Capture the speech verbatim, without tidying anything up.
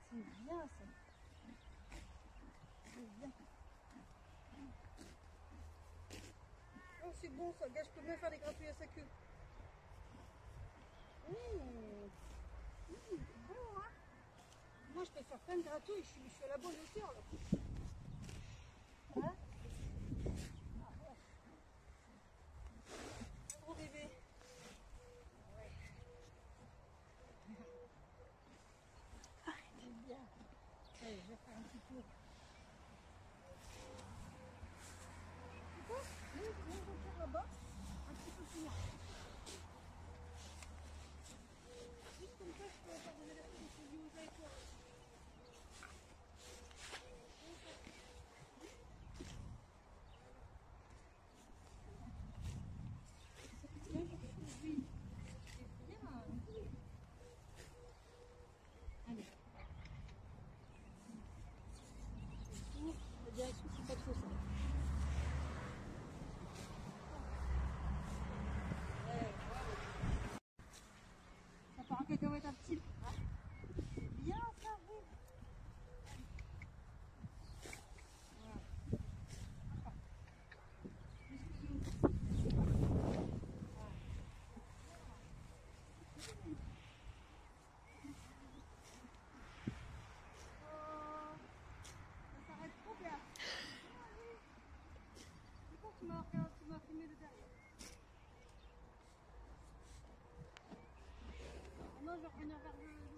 C'est bien ça. C'est bien. Oh, c'est bon ça, gars, je peux même faire des gratouilles à sa queue. Mmh. Mmh, c'est bon, hein. Moi, je peux faire plein de gratouilles, je suis, je suis à la bonne hauteur là. Hein? Ah, ouais. Un gros bébé. Ouais. C'est bien. Allez, je vais faire un petit tour. C'est quoi? Viens, viens, je vais faire là-bas. Un petit peu plus loin. Juste comme ça, je peux faire des allers-retours de suivi aux avec Oui, c'est bien. Allez. La direction, c'est pas trop ça. Ouais, bravo. Ça part en cacahuète un petit peu. C'est bien ça, oui. Voilà. Jusqu'au bout. Oh, ça s'arrête trop bien. Pourquoi tu m'as regardé, tu m'as filmé de derrière? Ah non, je vais revenir vers le...